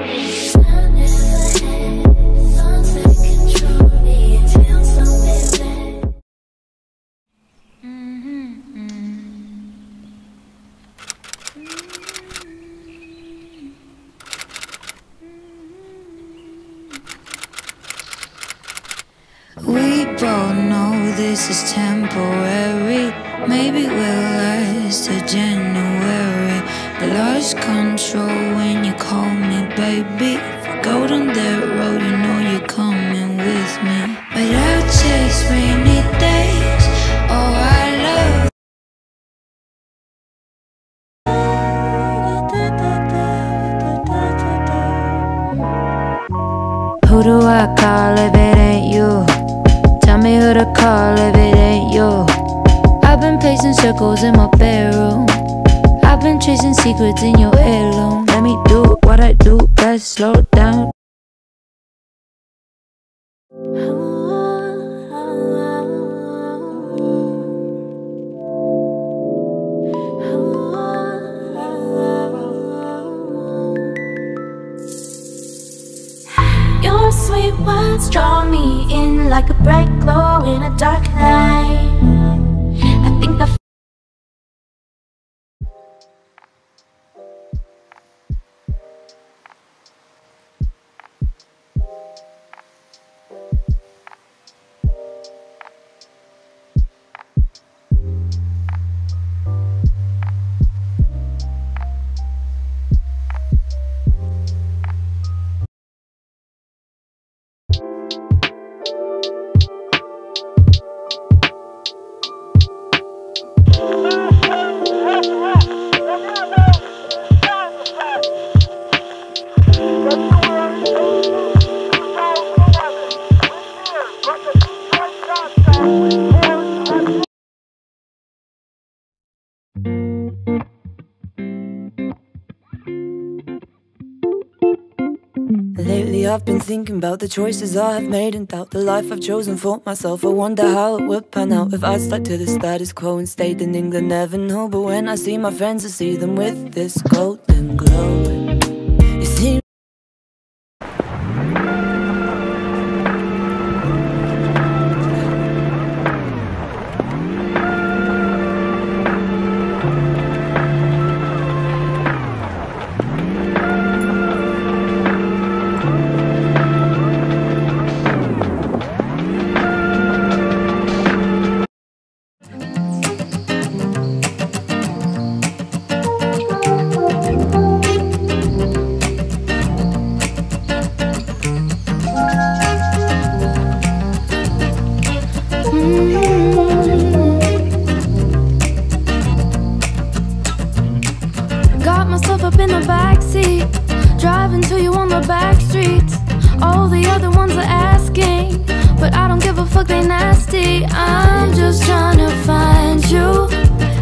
We both know this is temporary. Maybe we'll last till January. But lost control when you call me baby. If I go down that road, you know you're coming with me. But I'll chase rainy days. Oh, I love. Who do I call if it ain't you? Tell me who to call if it ain't you. I've been pacing circles in my bedroom. I've been chasing secrets in your heirloom. Let me do what I do best, slow down. Your sweet words draw me in like a bright glow in a dark night. I think I Lately I've been thinking about the choices I have made and doubt the life I've chosen for myself. I wonder how it would pan out if I'd stuck to the status quo and stayed in England. Never know, but when I see my friends, I see them with this golden glow. It seems got myself up in the backseat, driving to you on the back streets. All the other ones are asking, but I don't give a fuck, they nasty. I'm just trying to find you.